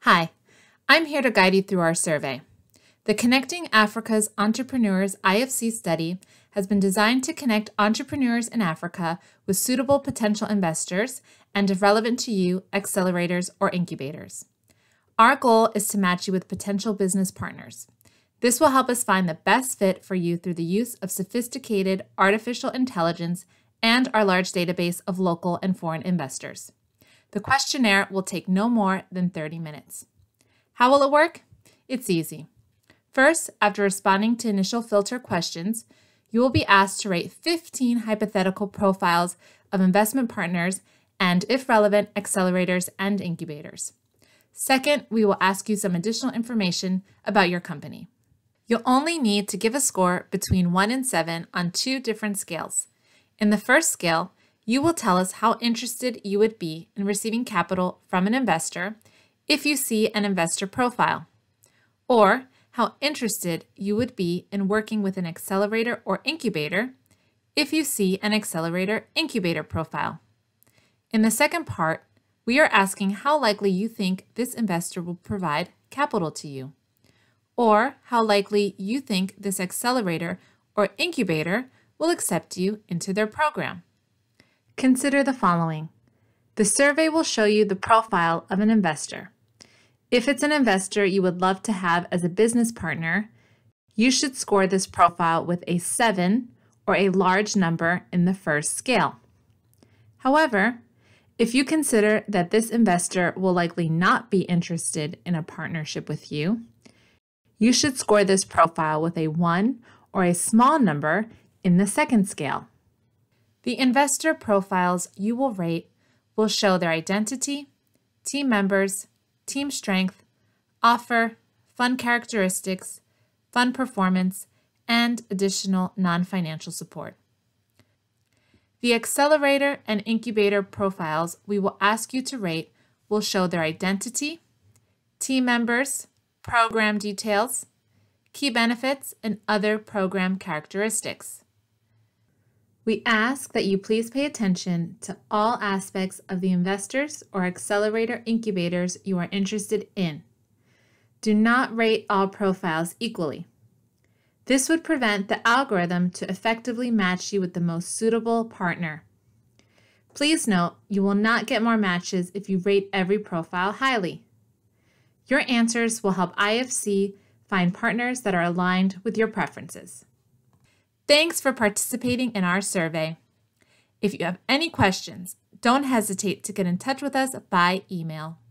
Hi, I'm here to guide you through our survey. The Connecting Africa's Entrepreneurs IFC study has been designed to connect entrepreneurs in Africa with suitable potential investors and, if relevant to you, accelerators or incubators. Our goal is to match you with potential business partners. This will help us find the best fit for you through the use of sophisticated artificial intelligence and our large database of local and foreign investors. The questionnaire will take no more than 30 minutes. How will it work? It's easy. First, after responding to initial filter questions, you will be asked to rate 15 hypothetical profiles of investment partners and, if relevant, accelerators and incubators. Second, we will ask you some additional information about your company. You'll only need to give a score between 1 and 7 on 2 different scales. In the first scale, you will tell us how interested you would be in receiving capital from an investor if you see an investor profile, or how interested you would be in working with an accelerator or incubator if you see an accelerator-incubator profile. In the second part, we are asking how likely you think this investor will provide capital to you, or how likely you think this accelerator or incubator will accept you into their program. Consider the following. The survey will show you the profile of an investor. If it's an investor you would love to have as a business partner, you should score this profile with a 7 or a large number in the first scale. However, if you consider that this investor will likely not be interested in a partnership with you, you should score this profile with a 1 or a small number in the second scale. The investor profiles you will rate will show their identity, team members, team strength, offer, fund characteristics, fund performance, and additional non-financial support. The accelerator and incubator profiles we will ask you to rate will show their identity, team members, program details, key benefits, and other program characteristics. We ask that you please pay attention to all aspects of the investors or accelerator incubators you are interested in. Do not rate all profiles equally. This would prevent the algorithm to effectively match you with the most suitable partner. Please note, you will not get more matches if you rate every profile highly. Your answers will help IFC find partners that are aligned with your preferences. Thanks for participating in our survey. If you have any questions, don't hesitate to get in touch with us by email.